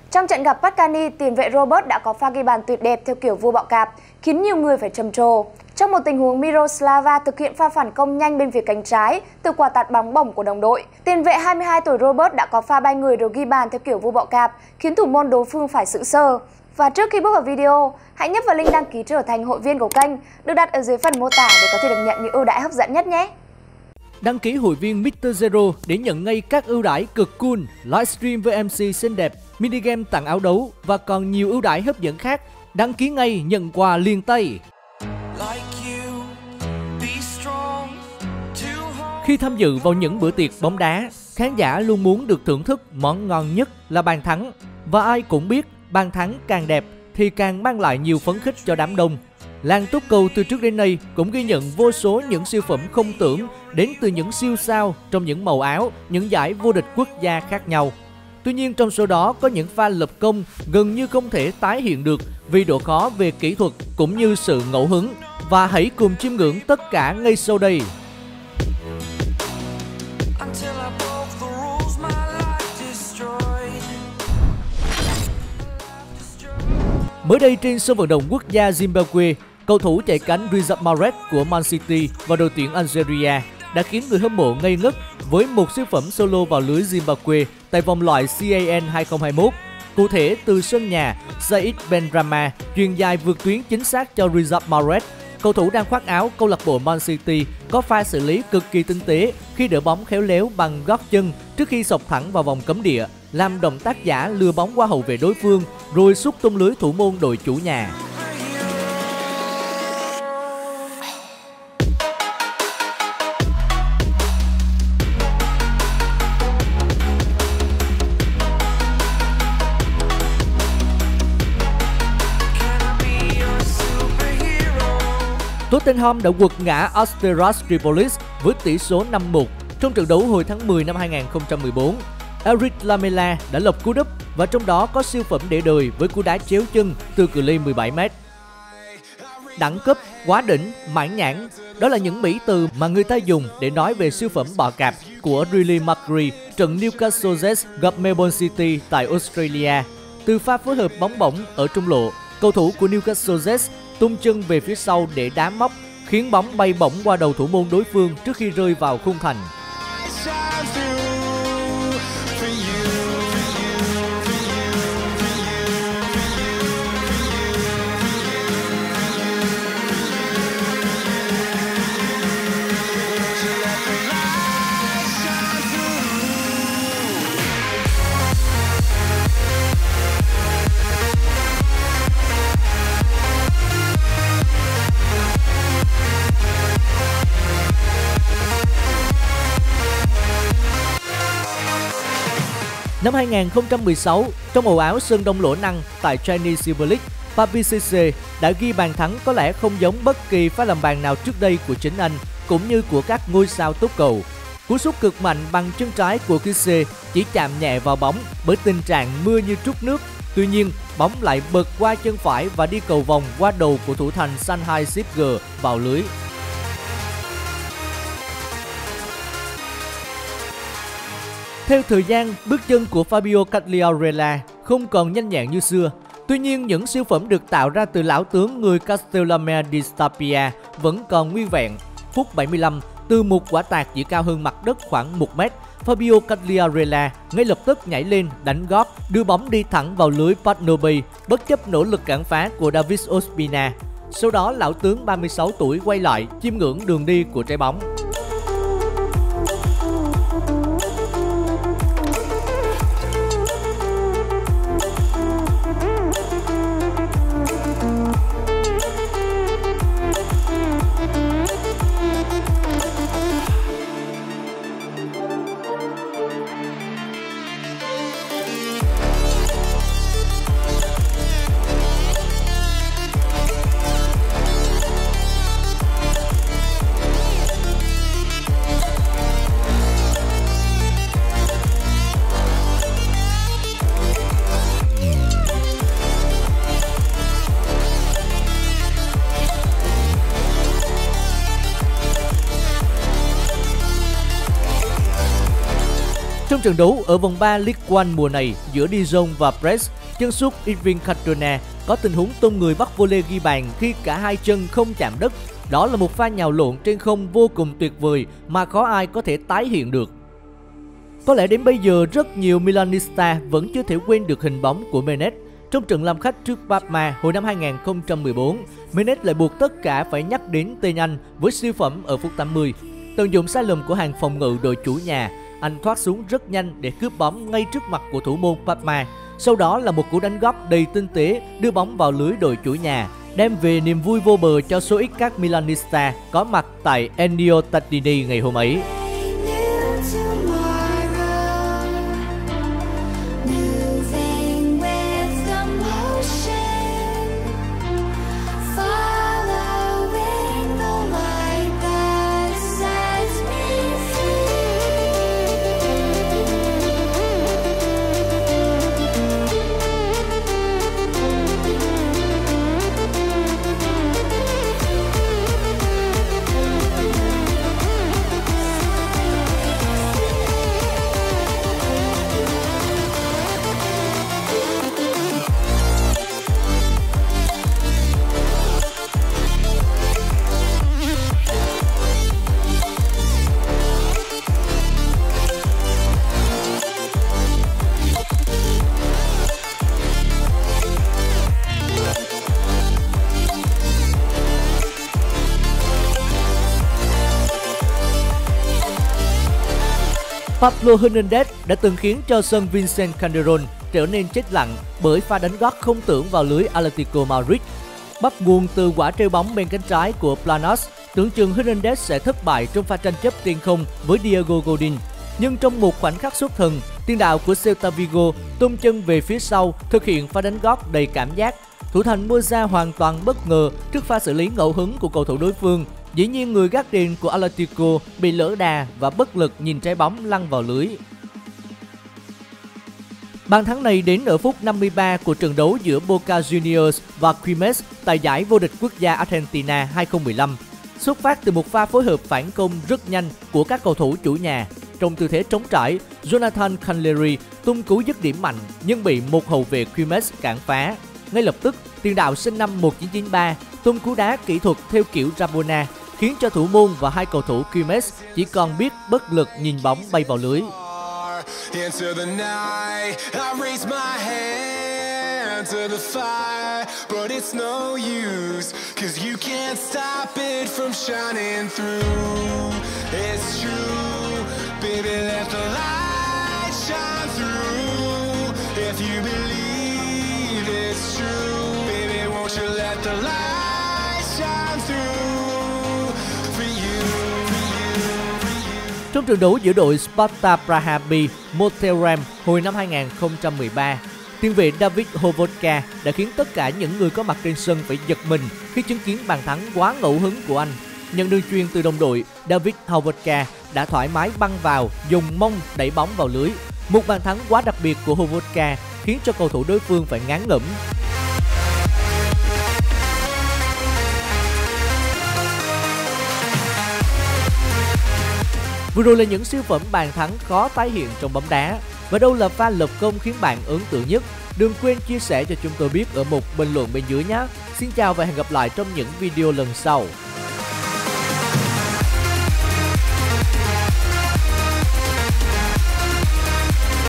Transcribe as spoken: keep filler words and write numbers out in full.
Trong trận gặp Pascani, tiền vệ Robert đã có pha ghi bàn tuyệt đẹp theo kiểu vua bọ cạp, khiến nhiều người phải trầm trồ. Trong một tình huống Miroslava thực hiện pha phản công nhanh bên phía cánh trái từ quả tạt bóng bổng của đồng đội, tiền vệ hai mươi hai tuổi Robert đã có pha bay người rồi ghi bàn theo kiểu vua bọ cạp, khiến thủ môn đối phương phải sững sờ. Và trước khi bước vào video, hãy nhấp vào link đăng ký trở thành hội viên của kênh được đặt ở dưới phần mô tả để có thể được nhận những ưu đãi hấp dẫn nhất nhé. Đăng ký hội viên mít tơ Zero để nhận ngay các ưu đãi cực cool, livestream với em xê xinh đẹp, minigame tặng áo đấu và còn nhiều ưu đãi hấp dẫn khác. Đăng ký ngay, nhận quà liền tay. Khi tham dự vào những bữa tiệc bóng đá, khán giả luôn muốn được thưởng thức món ngon nhất là bàn thắng. Và ai cũng biết, bàn thắng càng đẹp thì càng mang lại nhiều phấn khích cho đám đông. Làng túc cầu từ trước đến nay cũng ghi nhận vô số những siêu phẩm không tưởng đến từ những siêu sao trong những màu áo, những giải vô địch quốc gia khác nhau. Tuy nhiên trong số đó có những pha lập công gần như không thể tái hiện được vì độ khó về kỹ thuật cũng như sự ngẫu hứng. Và hãy cùng chiêm ngưỡng tất cả ngay sau đây. Mới đây trên sân vận động quốc gia Zimbabwe, cầu thủ chạy cánh Riyad Mahrez của Man City và đội tuyển Algeria đã khiến người hâm mộ ngây ngất với một siêu phẩm solo vào lưới Zimbabwe tại vòng loại C A N hai không hai mốt. Cụ thể từ sân nhà, Said Benrahma chuyền dài vượt tuyến chính xác cho Riyad Mahrez. Cầu thủ đang khoác áo câu lạc bộ Man City có pha xử lý cực kỳ tinh tế khi đỡ bóng khéo léo bằng gót chân trước khi xộc thẳng vào vòng cấm địa, làm động tác giả lừa bóng qua hậu vệ đối phương rồi sút tung lưới thủ môn đội chủ nhà. Tottenham đã quật ngã Asteras Tripolis với tỷ số năm một trong trận đấu hồi tháng mười năm hai nghìn không trăm mười bốn. Eric Lamela đã lập cú đúp và trong đó có siêu phẩm để đời với cú đá chéo chân từ cự ly mười bảy mét. Đẳng cấp, quá đỉnh, mãn nhãn, đó là những mỹ từ mà người ta dùng để nói về siêu phẩm bọ cạp của Riley McGree trận Newcastle Jets gặp Melbourne City tại Australia. Từ pha phối hợp bóng bổng ở trung lộ, cầu thủ của Newcastle Jets tung chân về phía sau để đá móc, khiến bóng bay bổng qua đầu thủ môn đối phương trước khi rơi vào khung thành. Năm hai nghìn không trăm mười sáu, trong ổ áo sân Đông Lỗ Năng tại Chinese Super League, Papi Cisse đã ghi bàn thắng có lẽ không giống bất kỳ pha làm bàn nào trước đây của chính anh, cũng như của các ngôi sao túc cầu. Cú sút cực mạnh bằng chân trái của Cisse chỉ chạm nhẹ vào bóng bởi tình trạng mưa như trút nước. Tuy nhiên, bóng lại bật qua chân phải và đi cầu vòng qua đầu của thủ thành Shanghai Shipger vào lưới. Theo thời gian, bước chân của Fabio Quagliarella không còn nhanh nhẹn như xưa. Tuy nhiên, những siêu phẩm được tạo ra từ lão tướng người Castellamare di Stabia vẫn còn nguyên vẹn. Phút bảy mươi lăm, từ một quả tạt chỉ cao hơn mặt đất khoảng một mét, Fabio Quagliarella ngay lập tức nhảy lên, đánh gót, đưa bóng đi thẳng vào lưới Parnobi, bất chấp nỗ lực cản phá của David Ospina. Sau đó, lão tướng ba mươi sáu tuổi quay lại, chiêm ngưỡng đường đi của trái bóng. Trong trận đấu ở vòng ba League One mùa này giữa Dijon và Brest, chân sút Irving Cardona có tình huống tung người bắt volley ghi bàn khi cả hai chân không chạm đất. Đó là một pha nhào lộn trên không vô cùng tuyệt vời mà khó ai có thể tái hiện được. Có lẽ đến bây giờ rất nhiều Milanista vẫn chưa thể quên được hình bóng của Menez. Trong trận làm khách trước Parma hồi năm hai nghìn không trăm mười bốn, Menez lại buộc tất cả phải nhắc đến tên anh với siêu phẩm ở phút tám mươi. Tận dụng sai lầm của hàng phòng ngự đội chủ nhà, anh thoát xuống rất nhanh để cướp bóng ngay trước mặt của thủ môn Parma. Sau đó là một cú đánh góp đầy tinh tế đưa bóng vào lưới đội chủ nhà, đem về niềm vui vô bờ cho số ít các Milanista có mặt tại Ennio Tardini ngày hôm ấy. Pablo Hernandez đã từng khiến cho sân Vincent Calderón trở nên chết lặng bởi pha đánh gót không tưởng vào lưới Atletico Madrid. Bắt nguồn từ quả treo bóng bên cánh trái của Planas, tưởng chừng Hernandez sẽ thất bại trong pha tranh chấp tiền không với Diego Godin. Nhưng trong một khoảnh khắc xuất thần, tiền đạo của Celta Vigo tung chân về phía sau thực hiện pha đánh gót đầy cảm giác. Thủ thành Moza hoàn toàn bất ngờ trước pha xử lý ngẫu hứng của cầu thủ đối phương. Dĩ nhiên người gác đền của Atletico bị lỡ đà và bất lực nhìn trái bóng lăn vào lưới. Bàn thắng này đến ở phút năm mươi ba của trận đấu giữa Boca Juniors và Quilmes tại giải vô địch quốc gia Argentina hai không một năm. Xuất phát từ một pha phối hợp phản công rất nhanh của các cầu thủ chủ nhà. Trong tư thế trống trải, Jonathan Canleri tung cú dứt điểm mạnh nhưng bị một hậu vệ Quilmes cản phá. Ngay lập tức, tiền đạo sinh năm một nghìn chín trăm chín mươi ba tung cú đá kỹ thuật theo kiểu Rabona, khiến cho thủ môn và hai cầu thủ Quilmes chỉ còn biết bất lực nhìn bóng bay vào lưới. Trong trận đấu giữa đội Sparta Praha B Montreal hồi năm hai nghìn không trăm mười ba, tiền vệ David Hovodka đã khiến tất cả những người có mặt trên sân phải giật mình khi chứng kiến bàn thắng quá ngẫu hứng của anh. Nhận đường chuyền từ đồng đội, David Hovodka đã thoải mái băng vào, dùng mông đẩy bóng vào lưới. Một bàn thắng quá đặc biệt của Hovodka khiến cho cầu thủ đối phương phải ngán ngẩm. Vừa rồi là những siêu phẩm bàn thắng khó tái hiện trong bóng đá. Và đâu là pha lập công khiến bạn ấn tượng nhất? Đừng quên chia sẻ cho chúng tôi biết ở một bình luận bên dưới nhé. Xin chào và hẹn gặp lại trong những video lần sau.